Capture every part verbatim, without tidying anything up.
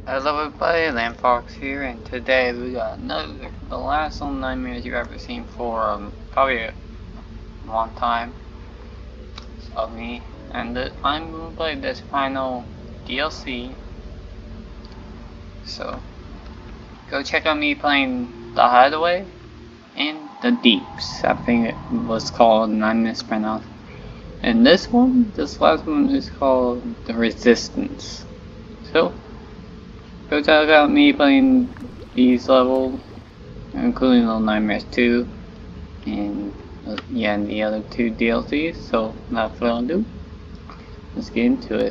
Hello everybody, Landfox here, and today we got another, the last Little Nightmares you've ever seen for um, probably a long time of me, and th I'm going to play this final D L C, so go check out me playing The Hideaway and The Deeps. I think it was called, and I mispronounced. And this one, this last one is called The Resistance. So go check out me playing these levels, including Little Nightmares two, and uh, yeah, and the other two D L Cs. So without further ado, let's get into it.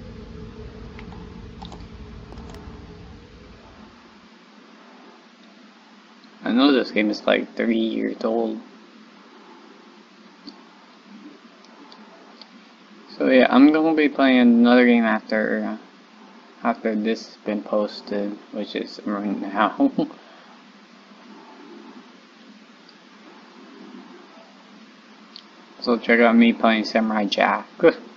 I know this game is like three years old. So yeah, I'm gonna be playing another game after uh, after this has been posted, which is right now. So check out me playing Samurai Jack.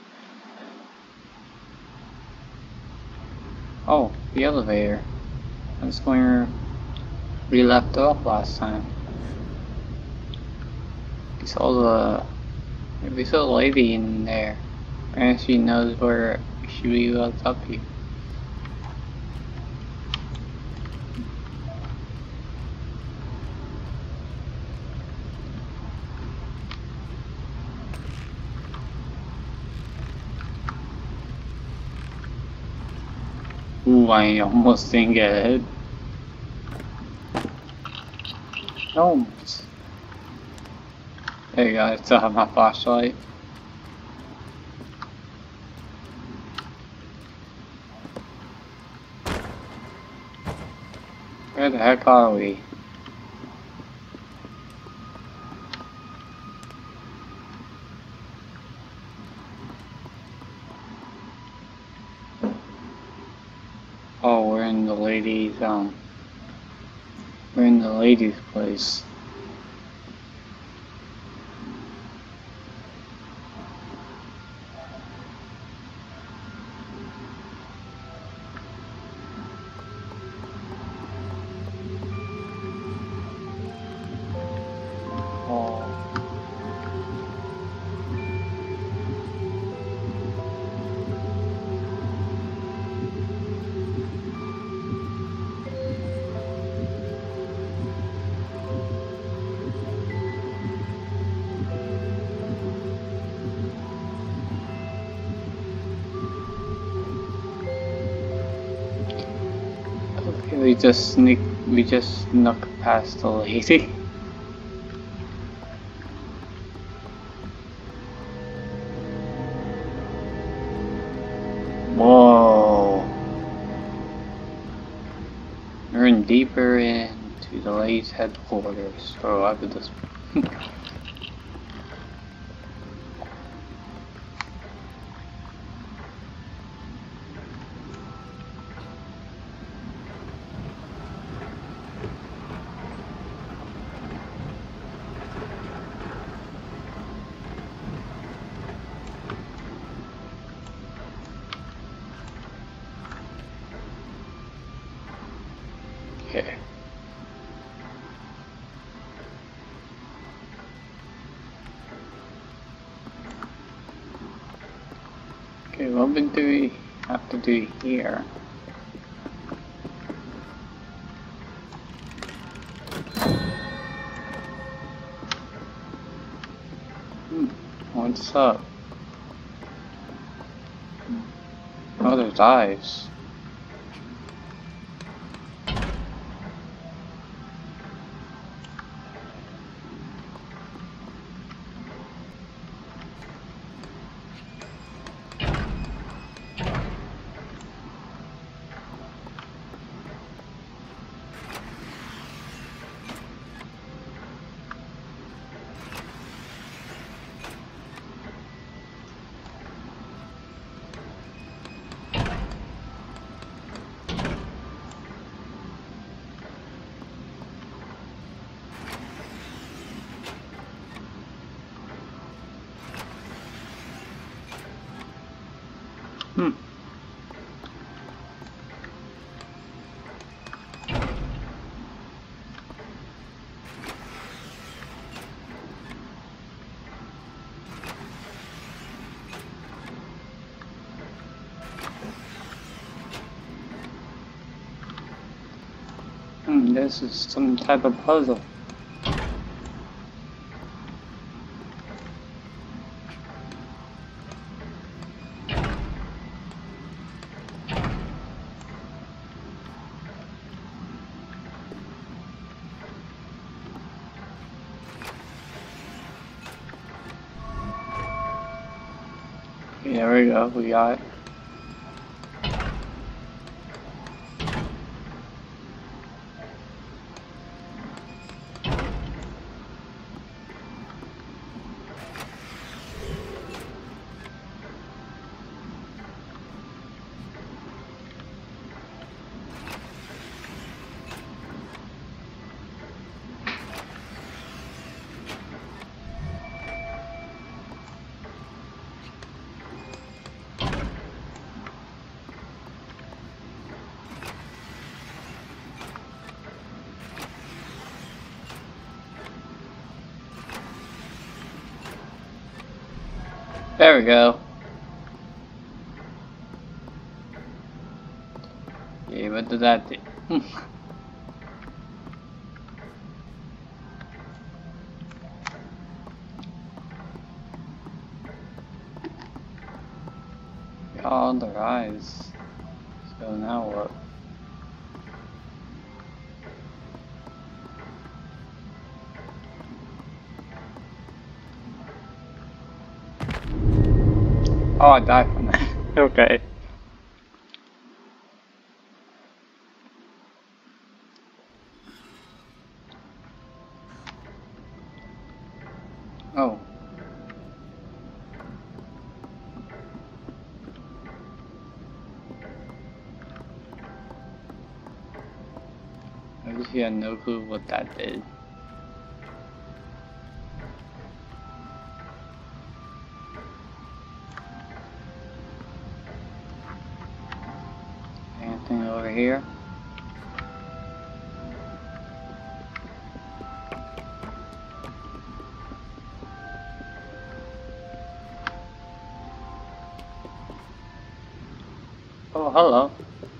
Oh, the elevator. That's where we left off last time. We saw the we saw a lady in there, and she knows where she was up here. Ooh, I almost didn't get it. Almost. There you go, I still have my flashlight. Where the heck are we? Oh, we're in the ladies, um, we're in the ladies' place. Oh. Okay, we just sneak, we just snuck past the lady. Whoa. We're in deeper into the lady's headquarters. Oh, I could just. Okay. Okay, what do we have to do here? Hmm, what's up? Oh, there's eyes. Hmm, this is some type of puzzle. There we go, we got it. There we go. Yeah, what did that do? All their eyes. So now what? Oh, I died from that. Okay. Oh. I just had no clue what that did. Anything over here? Oh, hello.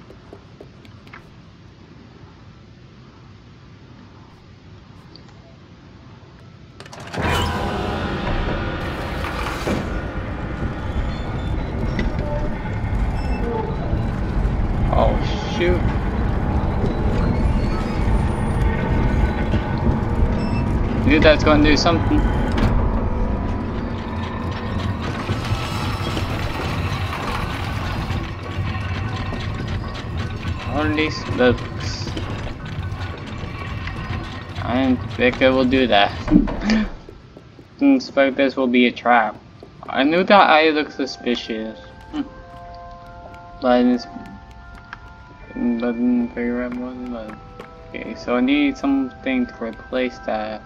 Oh, shoot. Knew that's gonna do something. One of these books. I didn't think it will do that. Didn't expect this will be a trap. I knew that eye looked suspicious. But I didn't, but didn't figure out what it was. Okay, so I need something to replace that.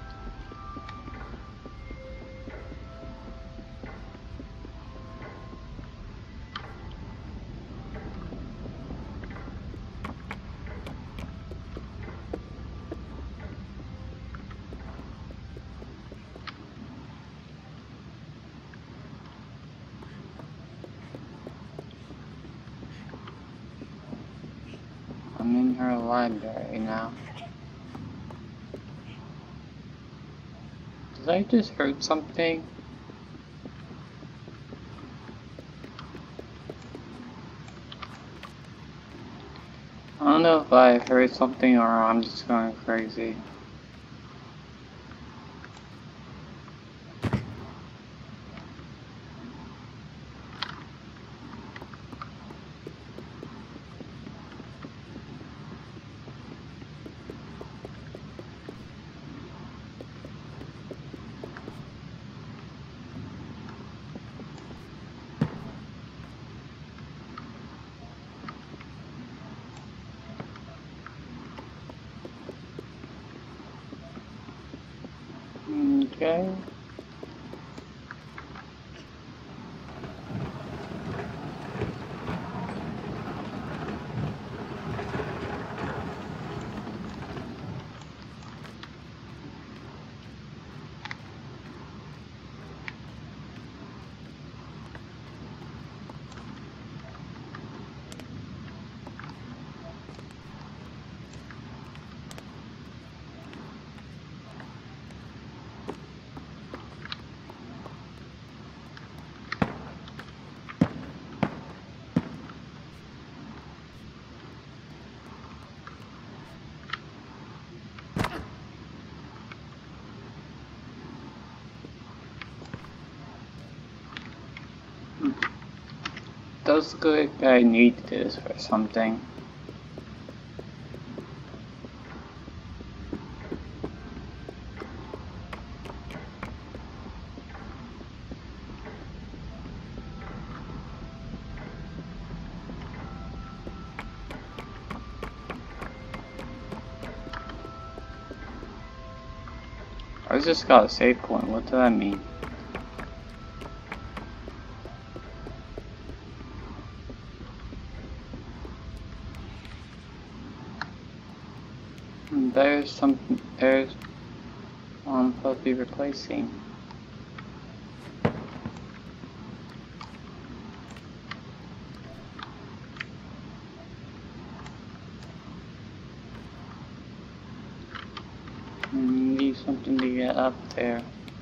I'm in her library now. Did I just heard something? I don't know if I heard something or I'm just going crazy. Okay. looks like I need this for something. I just got a save point. What does that mean? There's something. There's one I'm supposed to be replacing. I need something to get up there.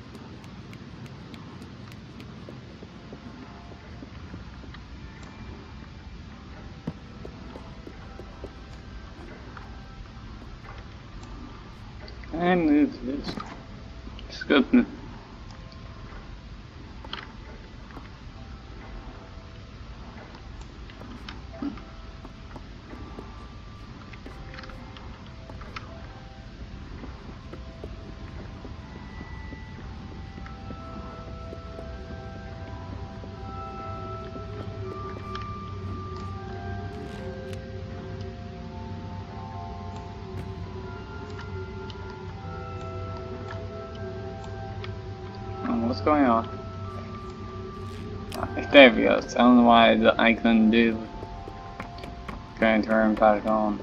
Can I move this? Just go. What's going on? There we go. I don't know why I couldn't do. Going to turn back on.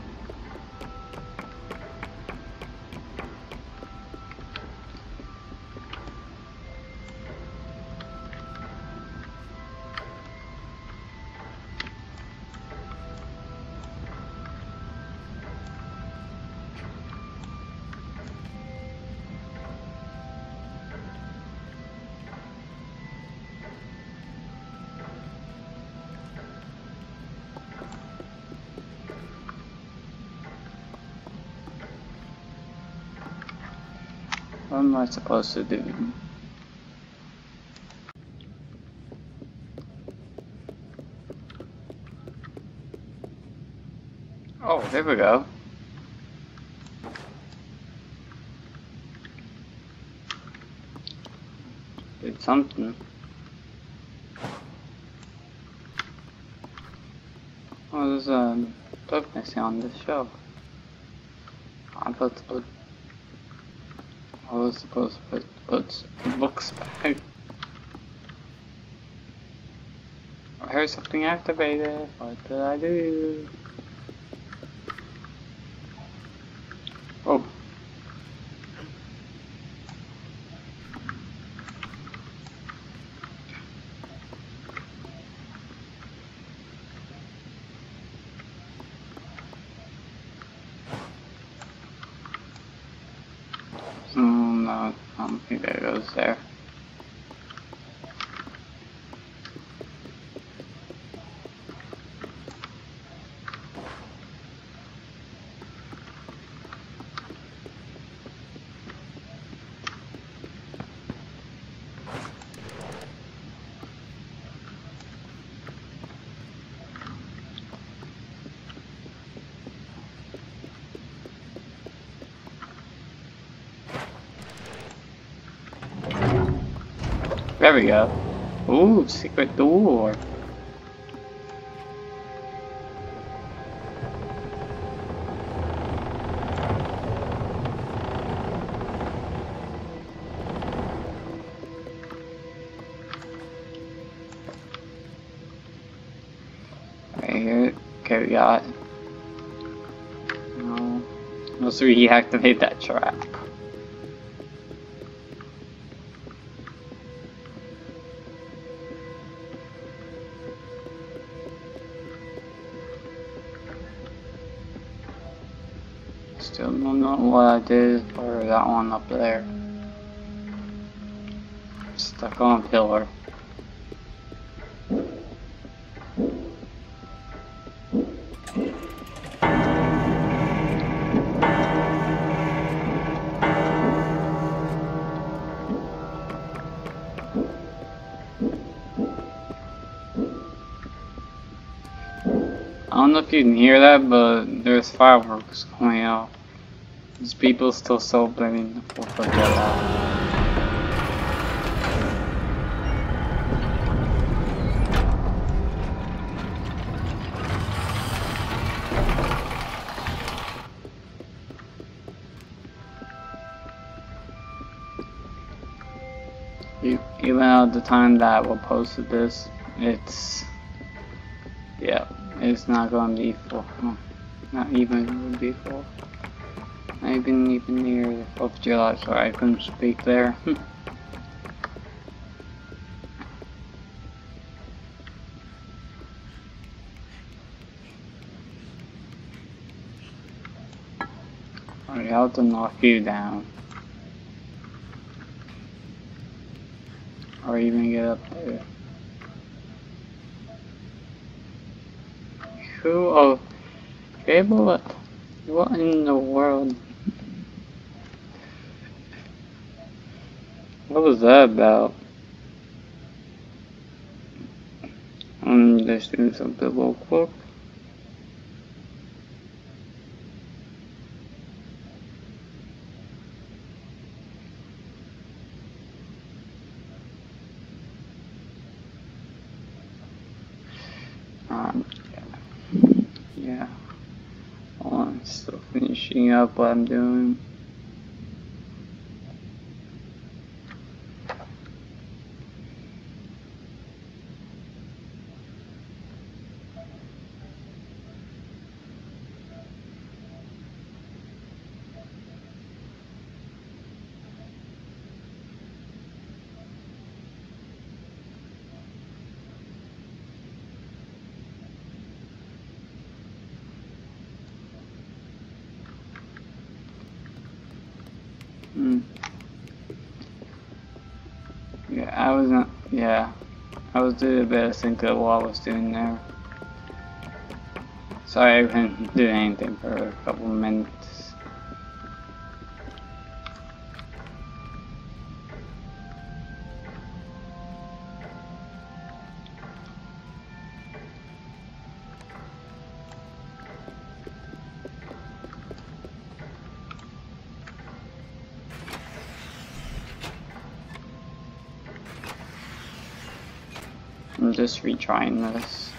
What am I supposed to do? Oh, there we go. Did something. Oh, there's a book missing on this shelf. I'm supposed to put. I was supposed to put, put the books back. I heard something activated. What did I do? Oh. Mm, no, I don't think that goes there. There we go. Ooh, secret door. Right here. Okay, we got. No. Let's reactivate that trap. Still don't know what I did for that one up there. Stuck on a pillar. don't know if you can hear that, but there's fireworks going off. These people still celebrating the fourth of July. Even at the time that we posted this, it's yeah, it's not gonna be full. Not even gonna be full. Not even even near the fourth of July, so I couldn't speak there. I have to knock you down. Or even get up there. Who? Oh, Cable? What? What in the world? What was that about? I'm just doing something real quick. Um, yeah. Yeah. Oh, I'm still finishing up what I'm doing. Hmm. Yeah, I was not. Yeah, I was doing a bit of think of what I was doing there. Sorry, I couldn't do anything for a couple of minutes. I'm just retrying this.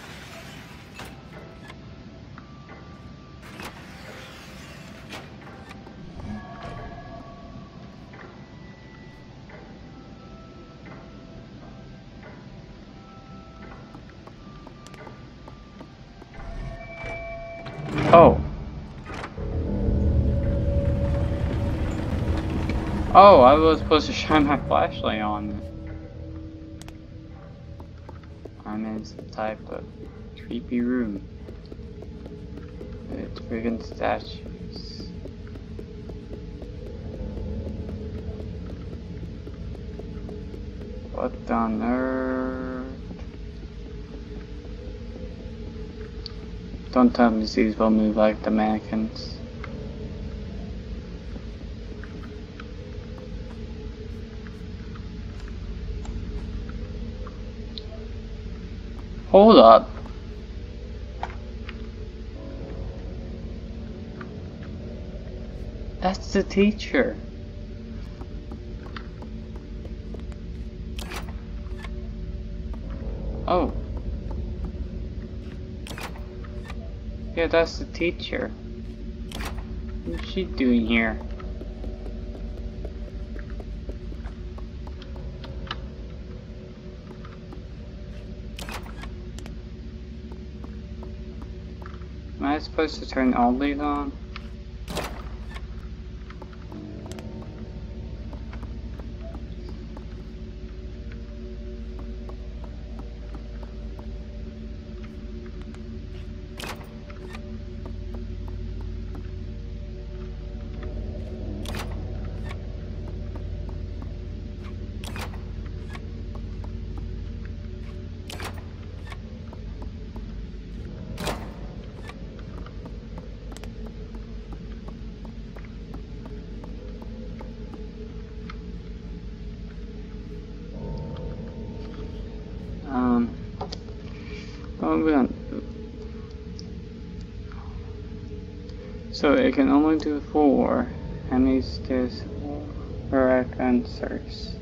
Oh. Oh, I was supposed to shine my flashlight on it. I'm in some type of creepy room. It's friggin' statues. What on earth? Don't tell me these will move like the mannequins. Hold up. That's the teacher. Oh. Yeah, that's the teacher. What's she doing here? Am I supposed to turn all these on? Um, what are we gonna do? So it can only do four. How many stairs? Correct answers.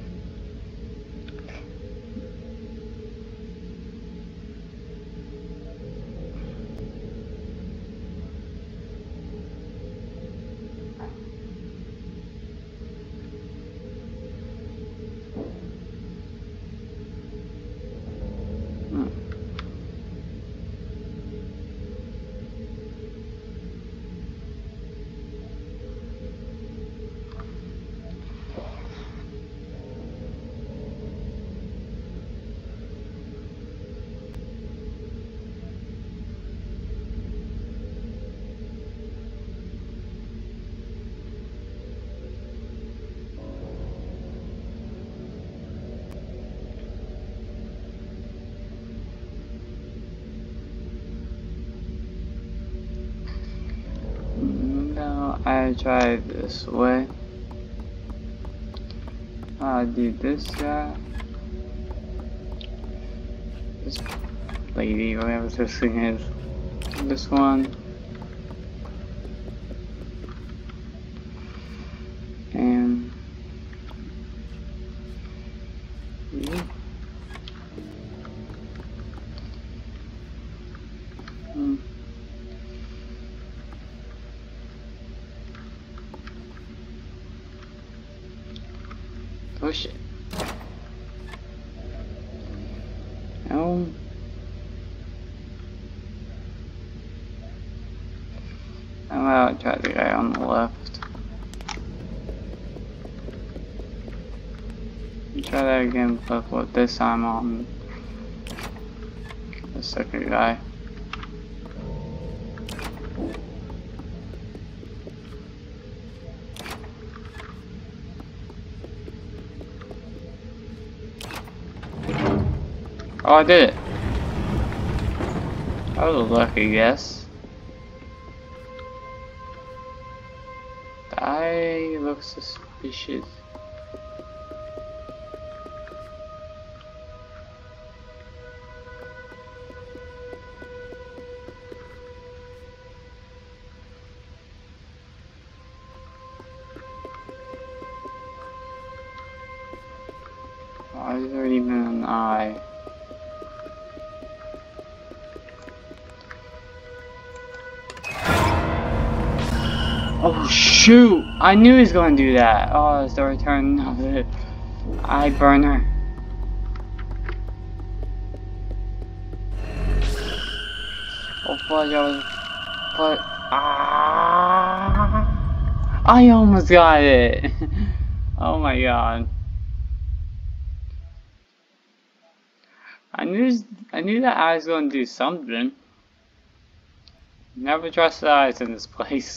No, I try this way. I do this guy. This lady, whatever this thing is. This one. And yeah. Hmm. Push it. No. I'm gonna try the guy on the left. Try that again, but with this time on the second guy. Oh, I did it. That was a lucky guess. The eye looks suspicious. Why is there even an eye? Oh shoot! I knew he was going to do that. Oh, it's the return of the eye burner. Oh fudge! I was, but ah! I almost got it. Oh my god! I knew I knew that eye was going to do something. Never trust the eyes in this place.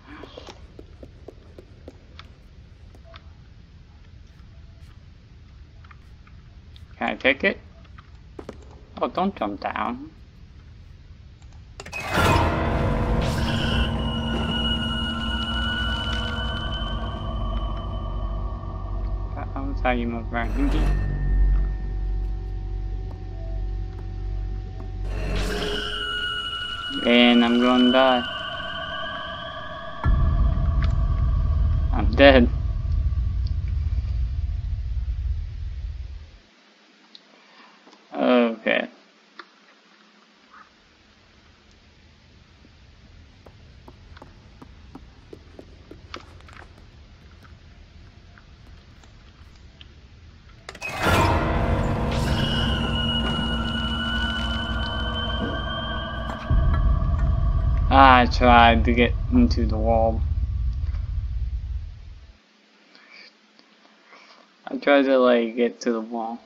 Can I take it? Oh, don't jump down. That's how you move around. And I'm gonna die. I'm dead. Okay. I tried to get into the wall. I tried to like get to the wall.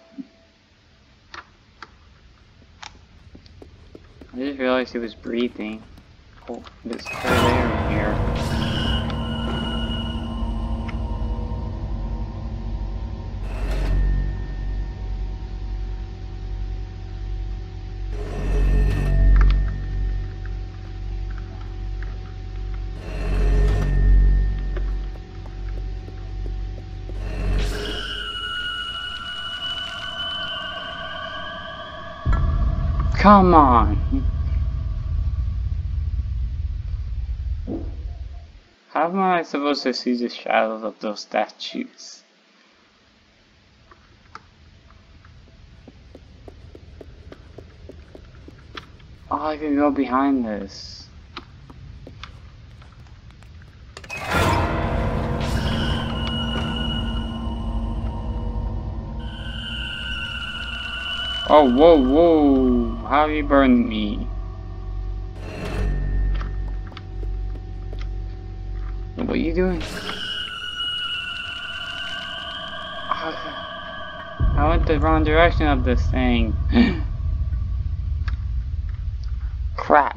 I just realized he was breathing. Oh, there's cold air in here. Come on. How am I supposed to see the shadows of those statues? Oh, I can go behind this. Oh, whoa, whoa. How you burning me? What are you doing? Oh, I went the wrong direction of this thing. Crap.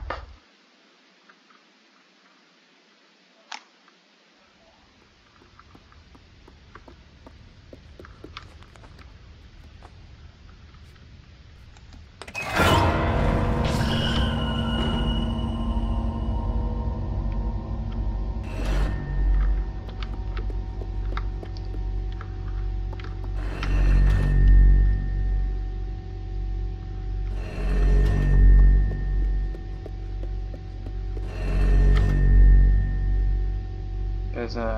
There's a...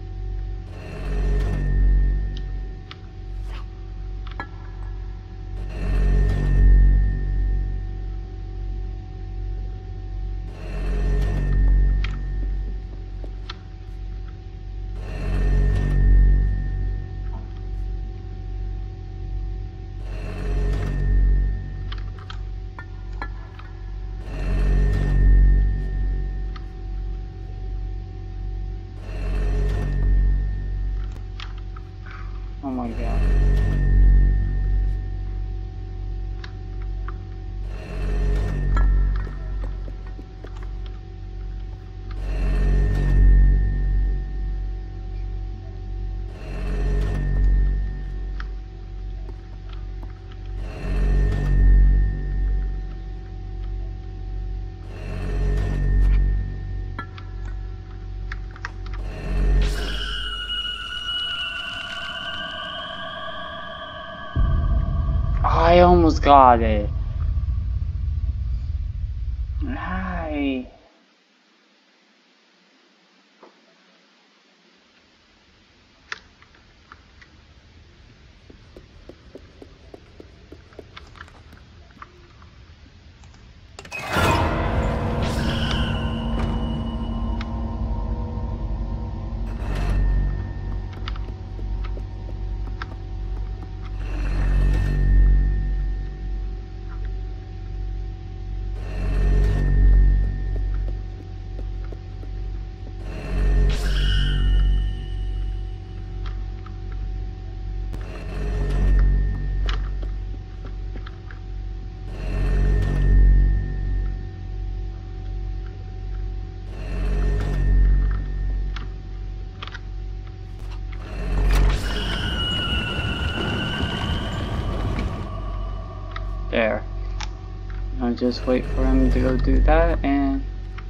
Oh my god. I almost got it. Hi. There. I'll just wait for him to go do that and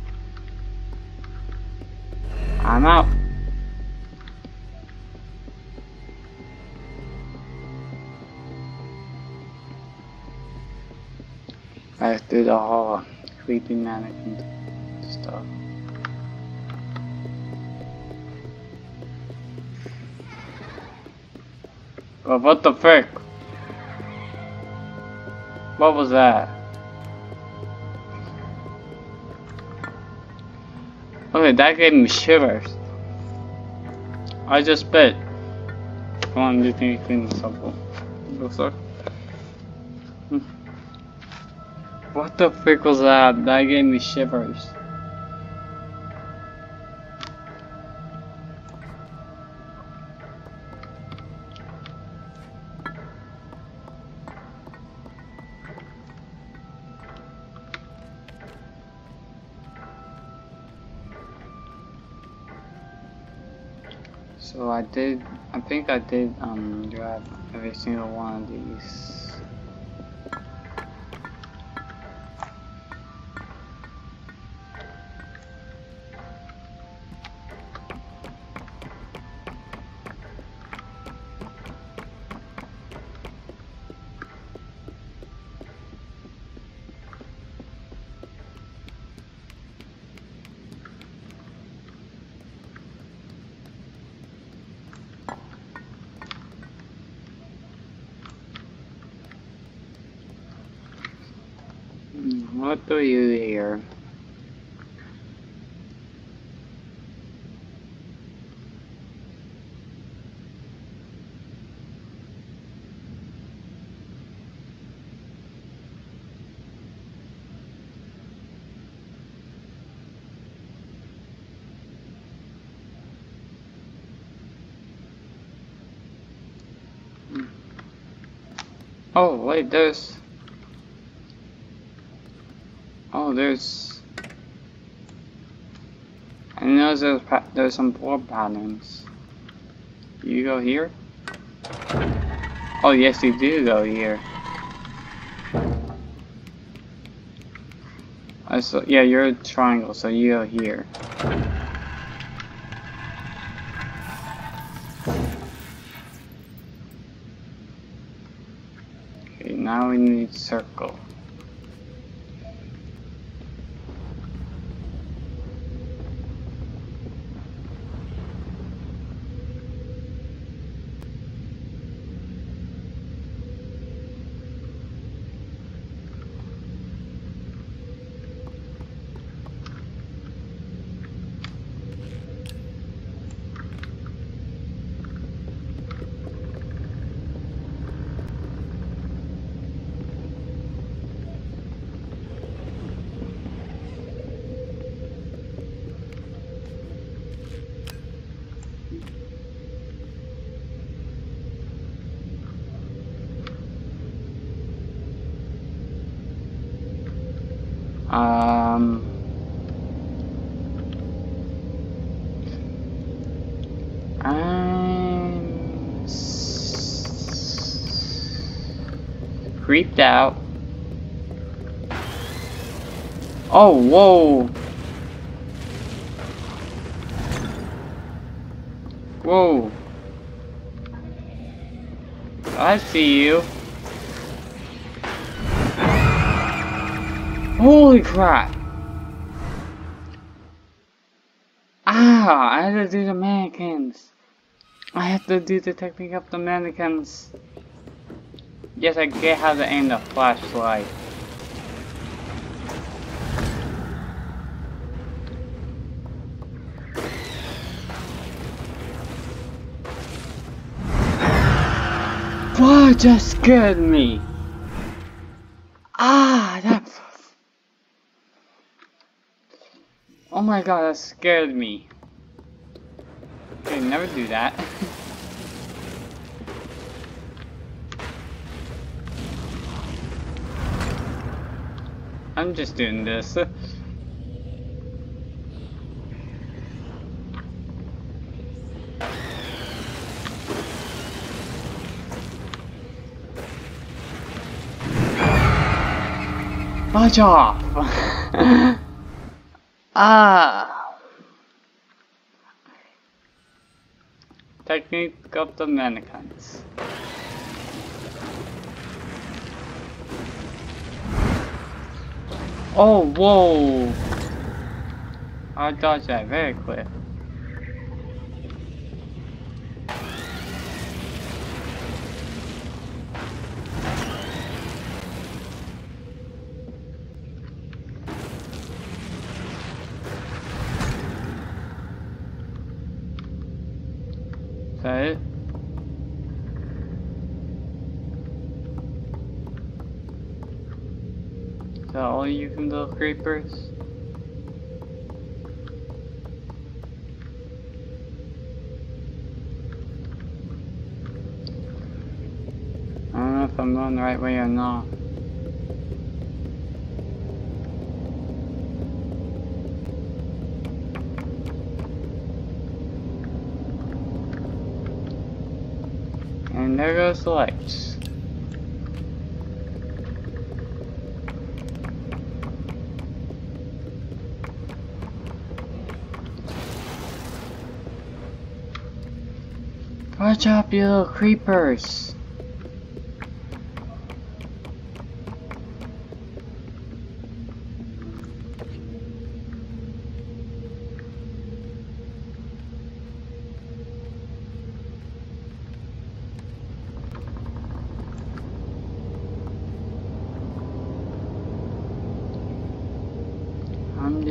I'm out. Back through the hall. Creepy mannequin stuff. Well, what the frick? What was that? Okay, that gave me shivers. I just bit. Come on, you think you clean this up? Go, sir. What the frick was that? That gave me shivers. So I did, I think I did um, grab every single one of these. What do you hear? Oh wait, there's. Oh, there's. I know there's pa there's some floor patterns. You go here? Oh yes, you do go here. Uh, so yeah, you're a triangle, so you go here. Okay, now we need circle. Um. I'm creeped out. Oh, whoa. Whoa. I see you. Holy crap. Ah, I had to do the mannequins. I have to do the technique of the mannequins. Yes, I get how to aim the flashlight. What just scared me? Ah, that. Oh my god, that scared me. Okay, never do that. I'm just doing this. Watch off! Ah! Technique of the mannequins. Oh, whoa! I dodged that very quick. Is that it? Is that all you can do, creepers? I don't know if I'm going the right way or not. And there goes the lights. Watch out, you little creepers!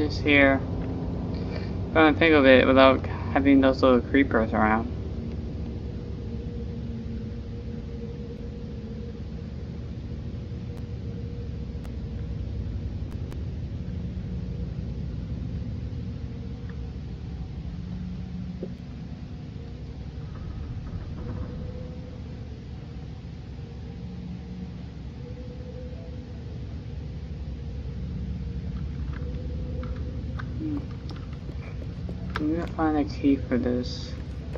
just here. Trying to think of it without having those little creepers around. I'm gonna find a key for this.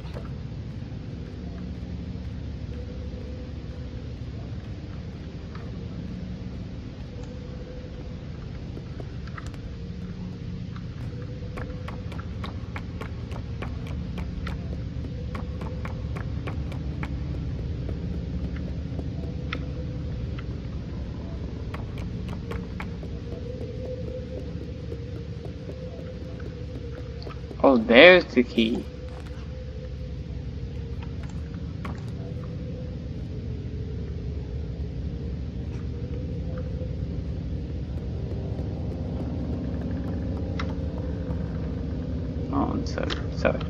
Oh, there's the key. Oh, I'm sorry. Sorry.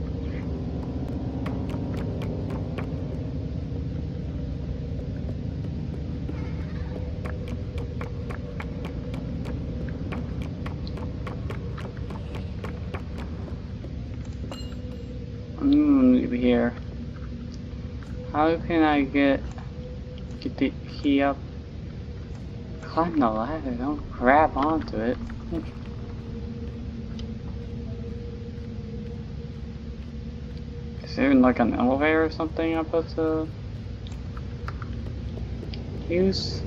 I'm here. How can I get get the key up? Climb the ladder, don't grab onto it. Is there like an elevator or something I'm supposed to use?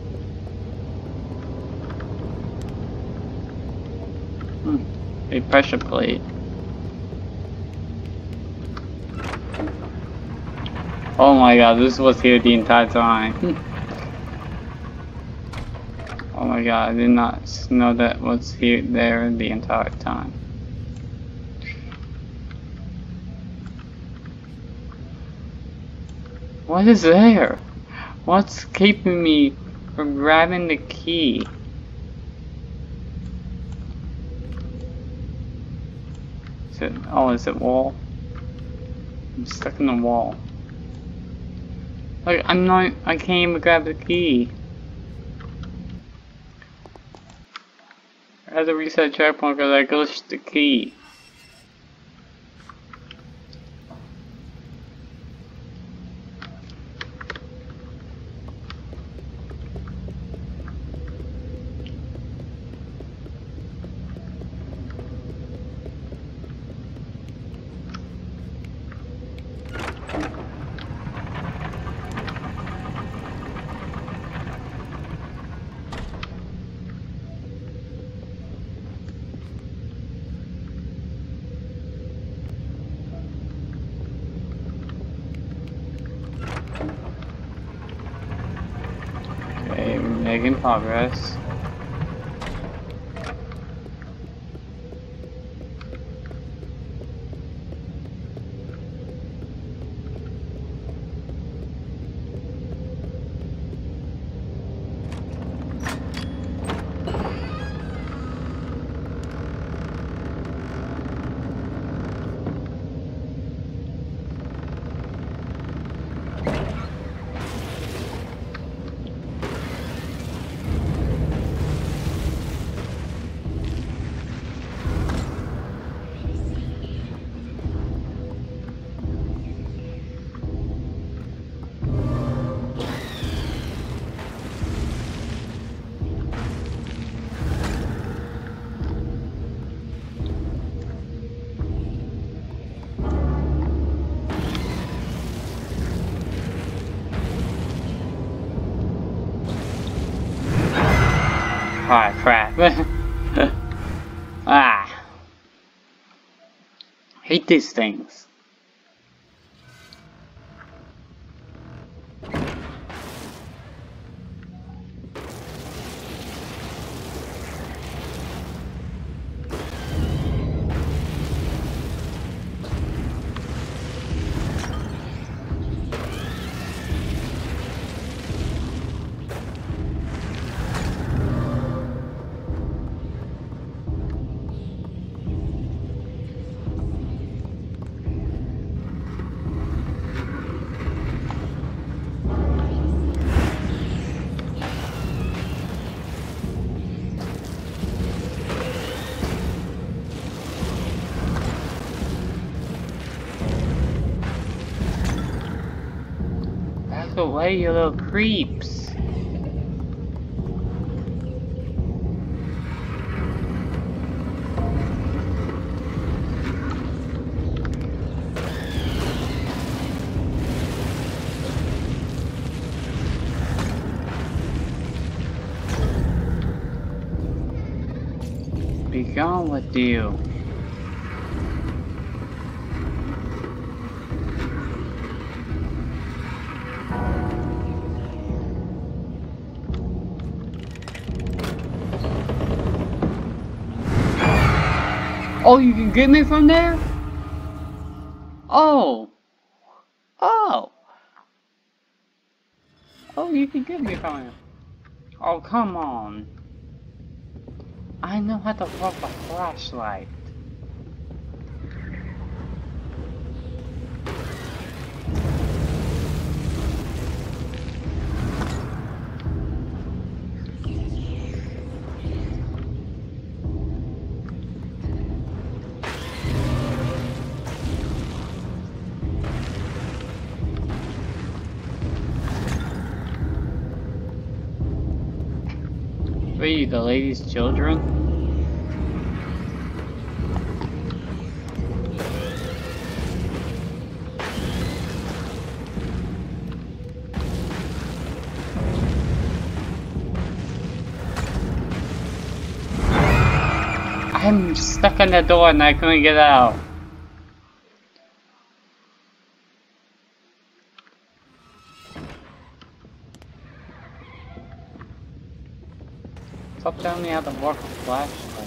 Hmm. A pressure plate. Oh my god, this was here the entire time. Oh my god, I did not know that was here there the entire time. What is there? What's keeping me from grabbing the key? Is it, oh, is it wall? I'm stuck in the wall. Like, I'm not, I can't even grab the key. I had to reset checkpoint because I glitched the key. Okay, we're making progress. Ah, crap. Ah. Hate these things. Walk away, you little creeps. Be gone with you. Oh, you can get me from there? Oh. Oh. Oh, you can get me from there. Oh, come on. I know how to work a flashlight. Were you the lady's children? I'm stuck in the door and I couldn't get out. Stop telling me how to work a flashlight.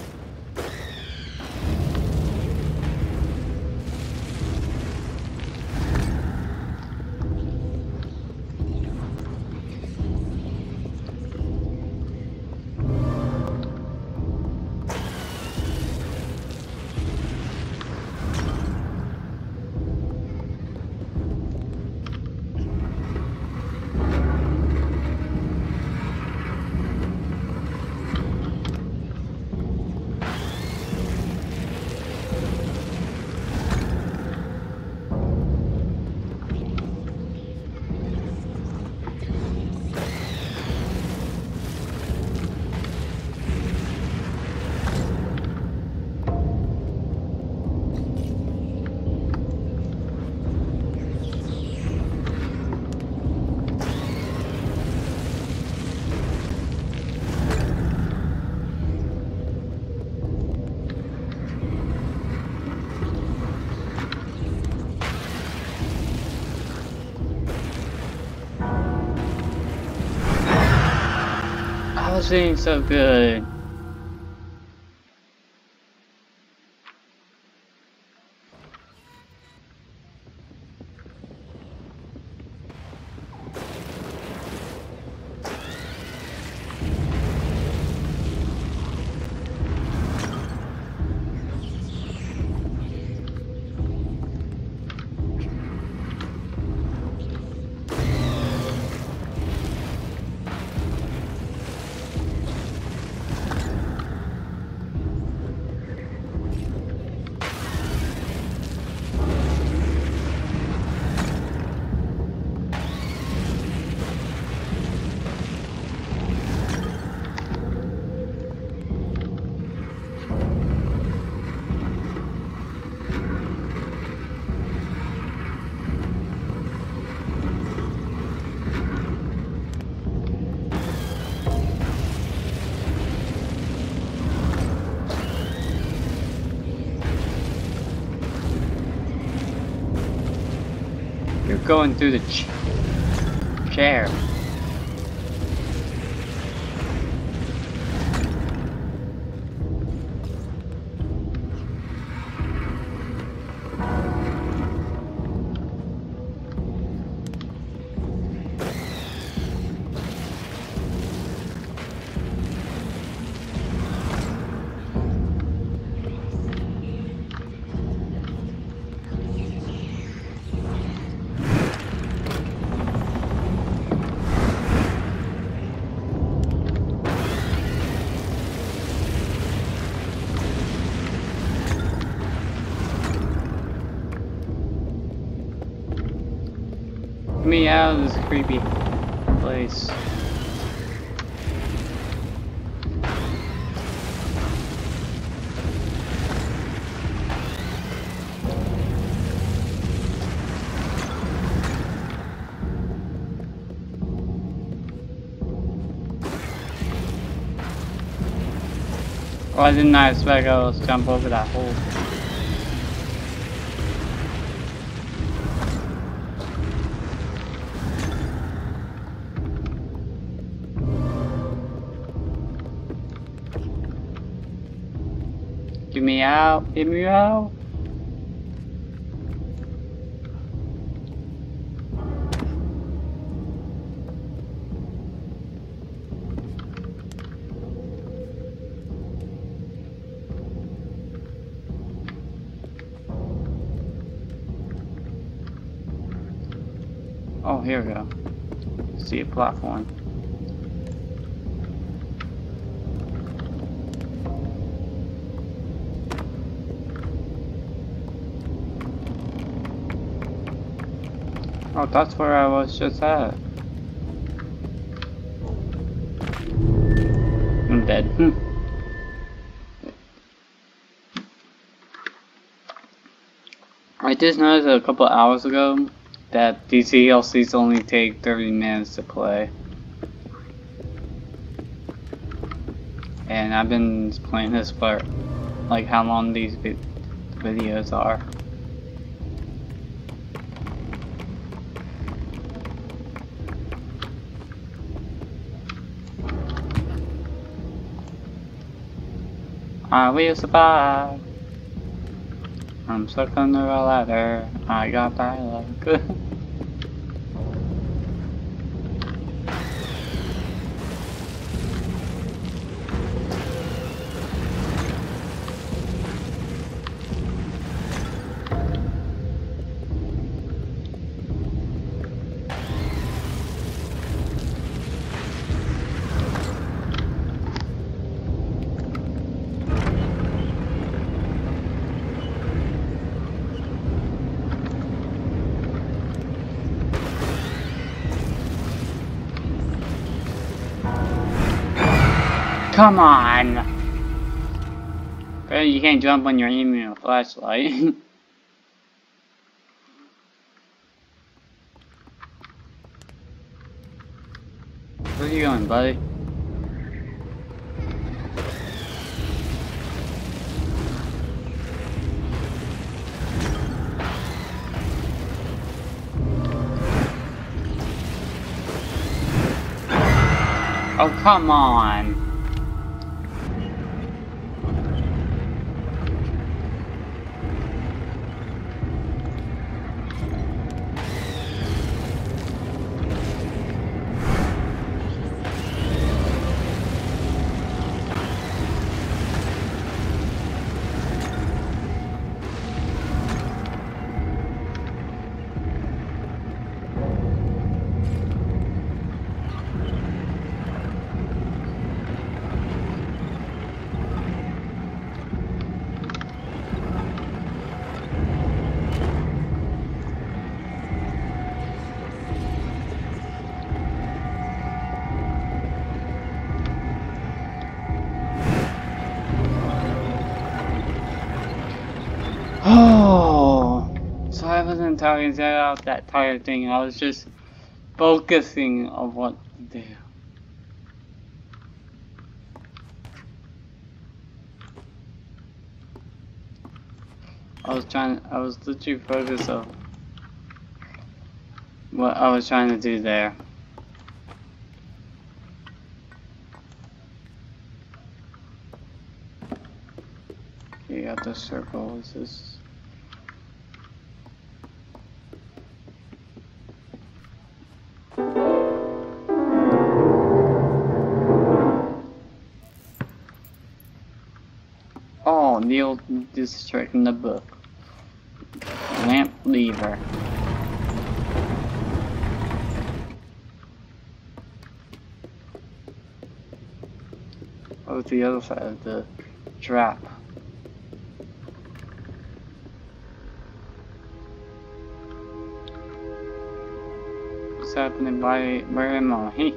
I was doing so good. You're going through the ch chair. me out of this creepy place. Why didn't I expect I was jump over that hole? Get me out, get me out. Oh, here we go. See a platform. Oh, that's where I was just at. I'm dead. Hmm. I just noticed a couple hours ago that these D L Cs only take thirty minutes to play. And I've been playing this for like how long these vi videos are. I will survive. I'm stuck under a ladder. I got bad luck. Come on! Well, you can't jump when you're aiming a flashlight. Where are you going, buddy? Oh, come on! Oh, so I wasn't talking about that tire thing. I was just focusing on what to do. I was trying. I was literally focused on what I was trying to do there. You got the circle. Is this? Oh, Neil, this trick in the book. Lamp lever. Oh, the other side of the trap. happening? Why, where am I?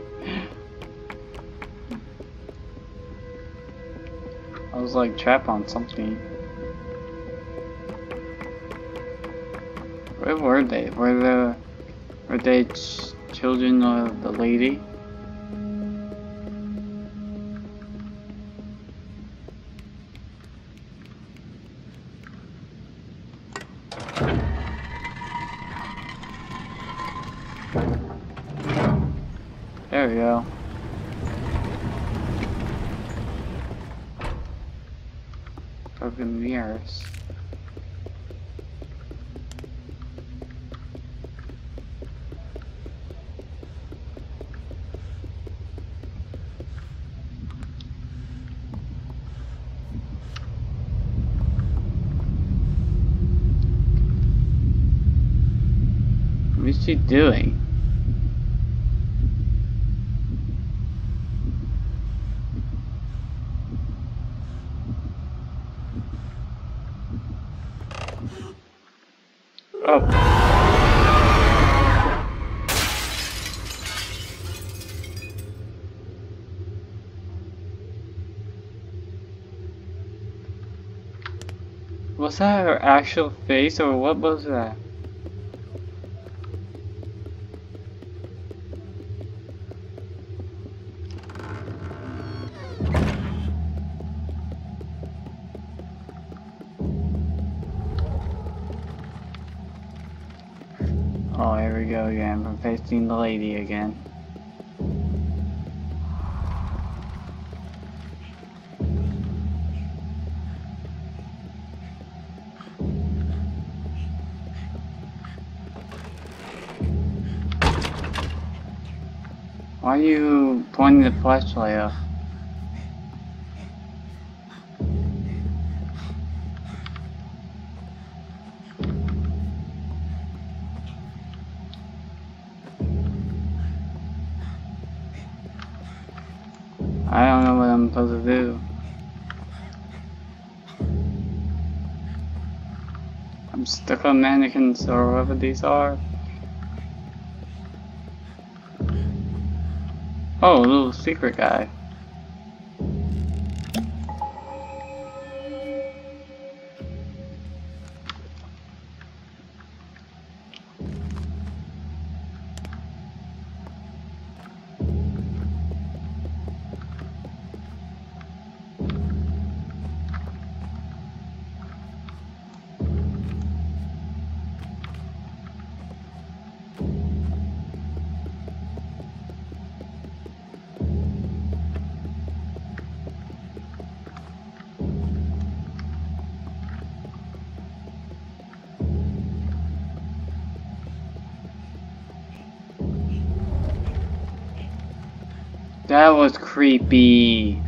I was like trapped on something. Where were they? Were the were they ch children of the lady? There we go. Broken mirrors. What is she doing? Oh. Was that her actual face or what was that? Oh, here we go again. I'm facing the lady again. Why are you pointing the flashlight up? I don't know what I'm supposed to do. I'm stuck on mannequins or whatever these are. Oh, a little secret guy. That was creepy.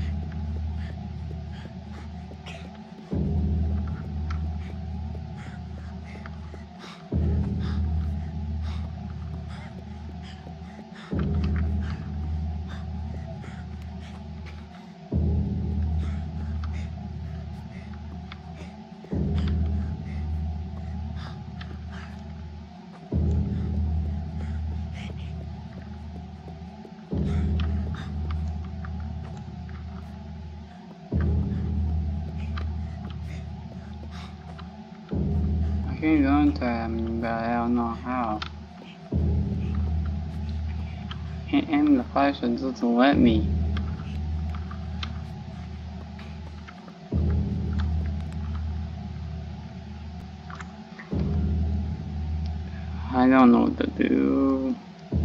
I can go into him, but I don't know how. Can't aim the flashlight, doesn't let me. I don't know what to do.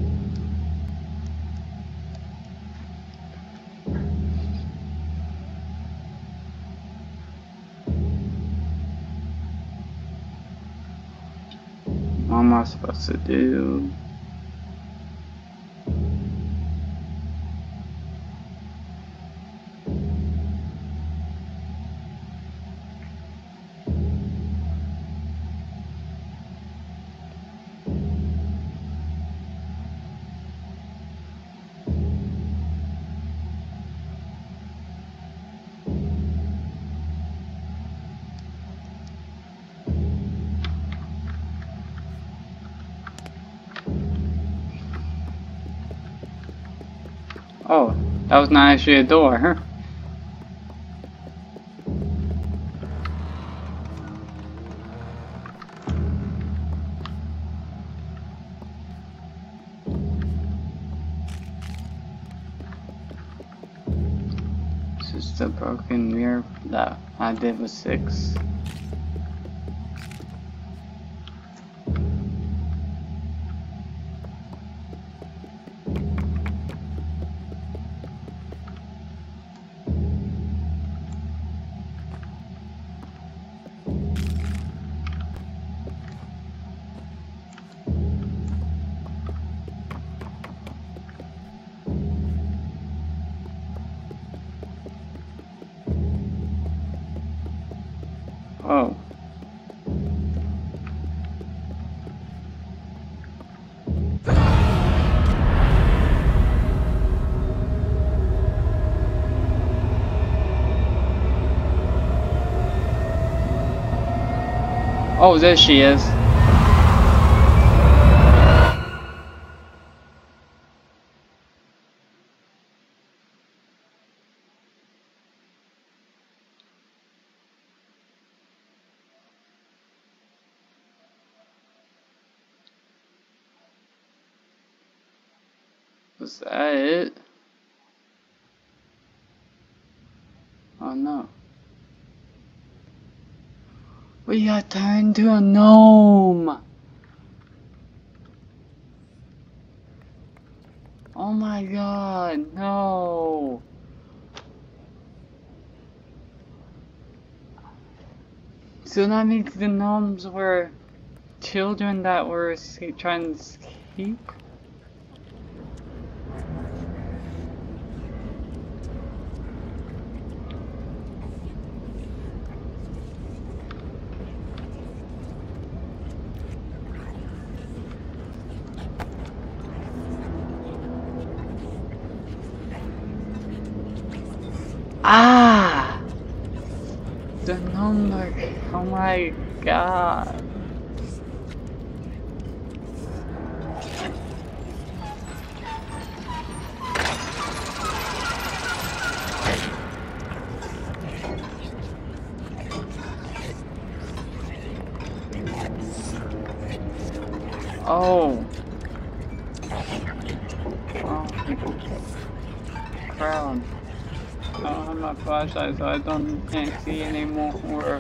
What am I supposed to do? Oh, that was not actually a door, huh? This is the broken mirror that I did with six. Oh. Oh, there she is. Was that it? Oh no. We got turned into a gnome! Oh my god, no! So that means the gnomes were children that were escape, trying to escape? Ah! The number. Oh my god. Oh. Oh. Crown. I don't have my flashlight, so I don't can't see anymore.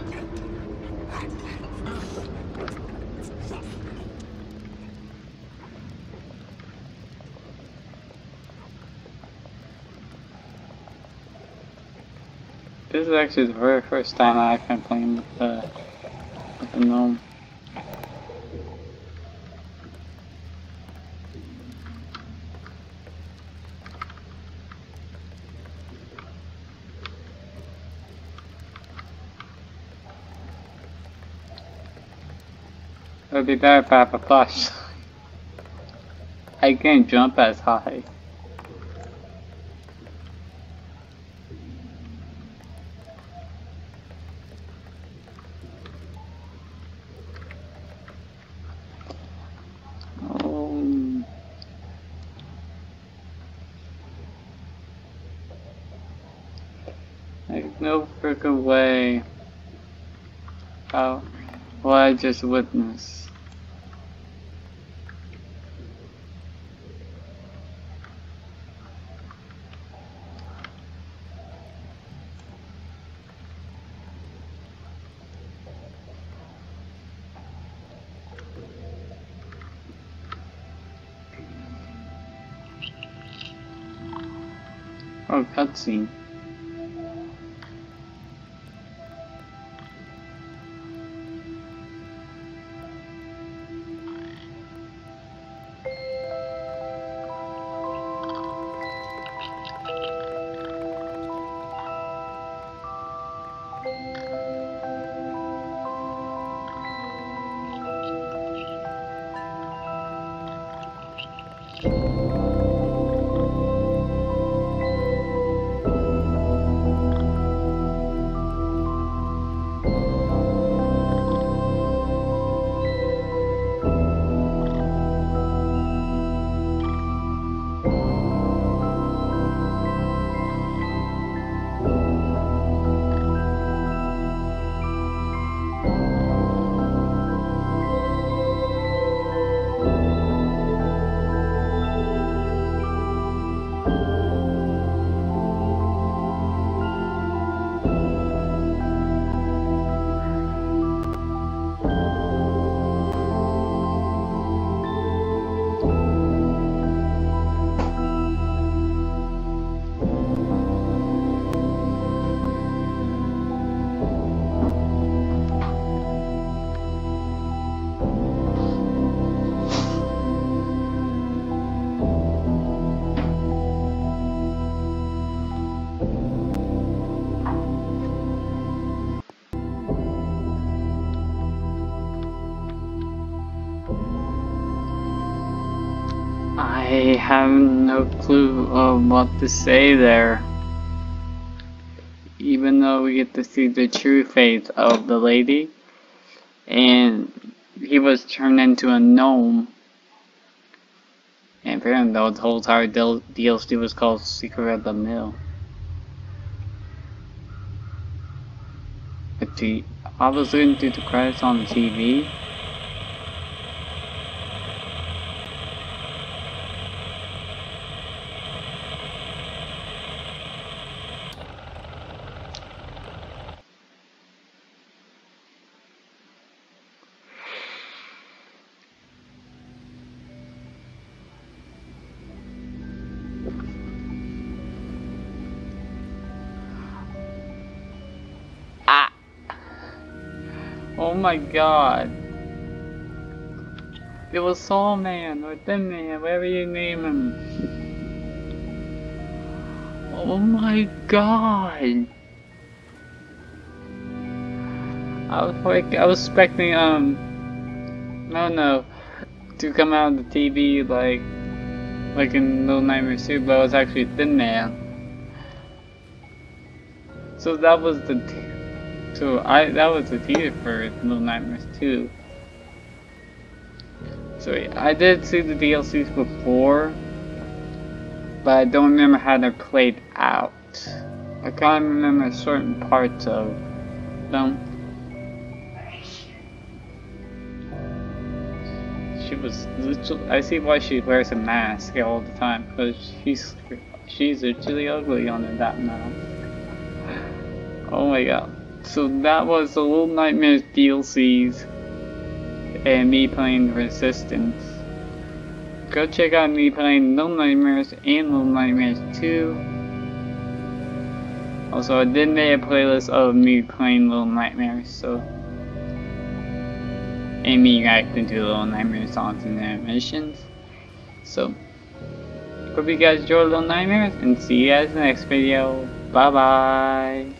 This is actually the very first time I've been playing with the, with the gnome. It would be better if I have a flashlight. I can't jump as high. Oh. There's no freaking way. How? What I just witnessed. Oh, cutscene. I have no clue of what to say there. Even though we get to see the true face of the lady, and he was turned into a gnome. And apparently the whole entire D L C was called Secret of the Mill. But the, I was looking through the credits on the T V. Oh my god. It was Soul Man or Thin Man, whatever you name him. Oh my god. I was like, I was expecting, um, no, no, to come out of the T V like, like in Little Nightmares two, but it was actually Thin Man. So that was the, t so I, that was the teaser for Little Nightmares two. So I did see the D L Cs before, but I don't remember how they're played out. I can't remember certain parts of them. She was literally, I see why she wears a mask all the time, because she's she's literally ugly under that mask. Oh my god. So that was the Little Nightmares D L Cs and me playing Resistance. Go check out me playing Little Nightmares and Little Nightmares two. Also, I did make a playlist of me playing Little Nightmares, so, and me reacting to Little Nightmares songs and animations. So, hope you guys enjoyed Little Nightmares, and see you guys in the next video. Bye bye.